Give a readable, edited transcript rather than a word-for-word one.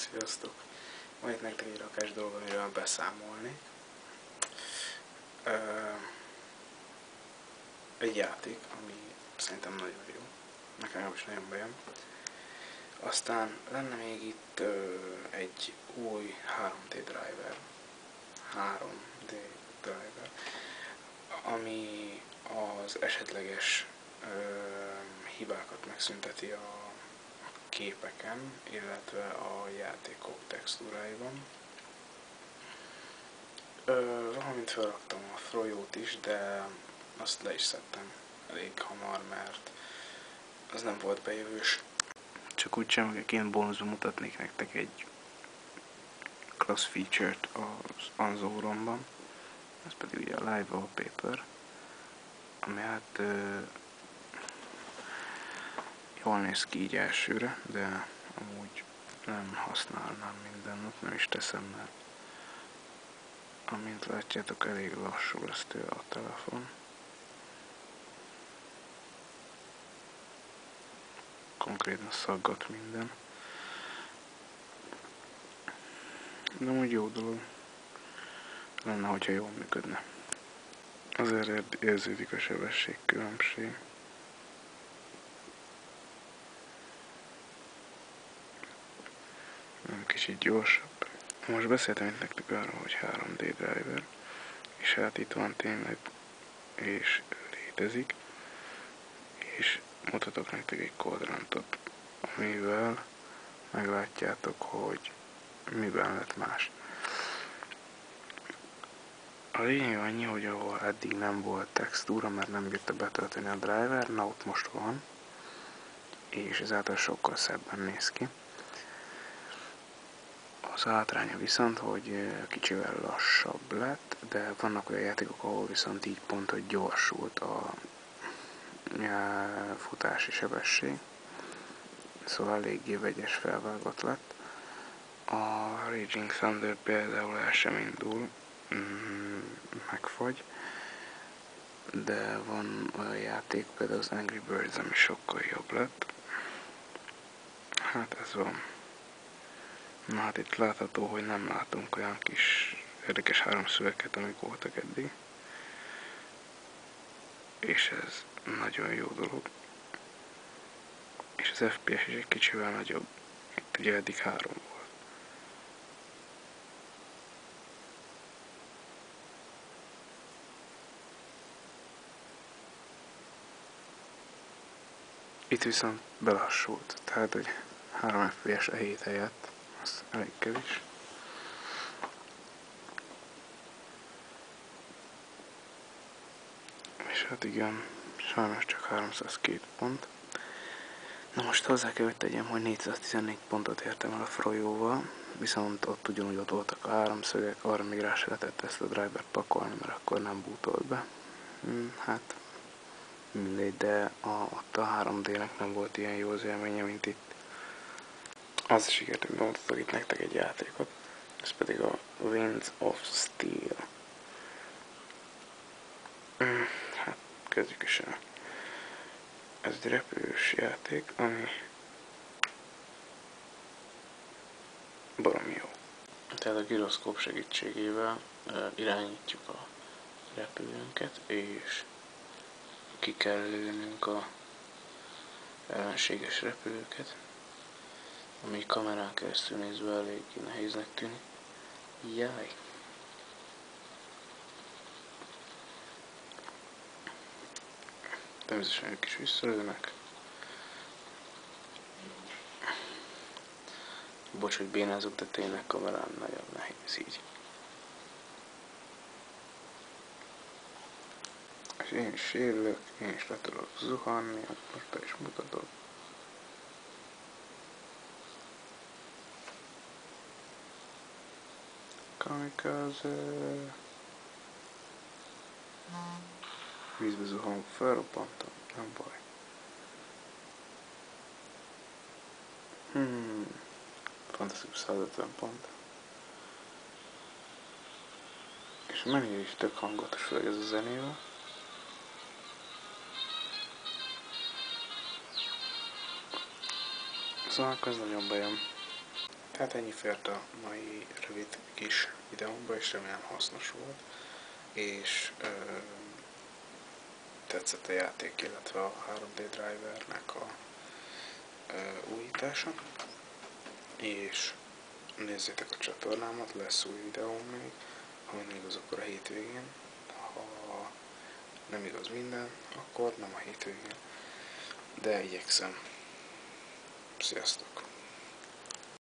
Sziasztok! Van itt nektek egy rakás dolog, amiről beszámolni. Egy játék, ami szerintem nagyon jó. Nekem is nagyon bejön. Aztán lenne még itt egy új 3D driver. 3D driver, ami az esetleges hibákat megszünteti a képeken, illetve a játékok textúráiban. Valamint felraktam a Frojót is, de azt le is szedtem elég hamar, mert az nem volt bejövős. Csak úgy semmiként bónuszban mutatnék nektek egy class feature-t az Anzoromban. Ez pedig ugye a Live Wallpaper, ami hát jól néz ki így elsőre, de amúgy nem használnám minden nap, nem is teszem, mert amint látjátok, elég lassú lesz tőle a telefon. Konkrétan szaggat minden. De úgy jó dolog lenne, hogyha jól működne. Azért érződik a sebességkülönbség. Nem kicsit gyorsabb. Most beszéltem itt nektek arról, hogy 3D driver, és hát itt van tényleg, és létezik, és mutatok nektek egy quadrantot, amivel meglátjátok, hogy miben lett más. A lényeg annyi, hogy ahol eddig nem volt textúra, mert nem bírta betölteni a driver, na ott most van, és ezáltal sokkal szebben néz ki. Az hátránya viszont, hogy kicsivel lassabb lett, de vannak olyan játékok, ahol viszont így pont, hogy gyorsult a futási sebesség. Szóval eléggé vegyes felvágott lett. A Raging Thunder például el sem indul, megfagy, de van olyan játék, például az Angry Birds, ami sokkal jobb lett. Hát ez van. Na hát itt látható, hogy nem látunk olyan kis érdekes háromszögeket, amik voltak eddig. És ez nagyon jó dolog. És az FPS is egy kicsivel nagyobb. Itt ugye eddig 3 volt. Itt viszont belassult, tehát hogy 3 FPS a 7 helyett, az elég kevés. És hát igen, sajnos csak 302 pont. Na most hozzá kell, hogy tegyem, hogy 414 pontot értem el a Frojóval, viszont ott ugyanúgy ott voltak a háromszögek, arra még rá se lehetett ezt a drivert pakolni, mert akkor nem bootolt be. Hát mindegy, de ott a 3D-nek nem volt ilyen jó az élménye, mint itt. Az sikert, hogy bemutatok itt nektek egy játékot, ez pedig a Winds of Steel. Hát kezdjük is el. Ez egy repülős játék, ami baromi jó. Tehát a gyroszkóp segítségével irányítjuk a repülőnket, és ki kell lőnünk a ellenséges repülőket, ami kamerán keresztül nézve eléggé nehéznek tűnik. Jaj! Természetesen ők is visszalőnek. Bocs, hogy bénázok, de tényleg kamerán nagyon nehéz így. És én is sérülök, én is le tudok zuhanni, most be is mutatok. Kamikaze. Vízbe zuhanok, felroppantam, nem baj. Fantasztikus 150 pont. És mennyire is tök hangatos, főleg ez a zenével. Szóval ez nagyon bejön. Tehát ennyi fért a mai rövid kis videómba, és remélem hasznos volt, és tetszett a játék, illetve a 3D Drivernek a újítása, és nézzétek a csatornámat, lesz új videóm még, ha nem igaz, akkor a hétvégén, ha nem igaz minden, akkor nem a hétvégén, de igyekszem. Sziasztok!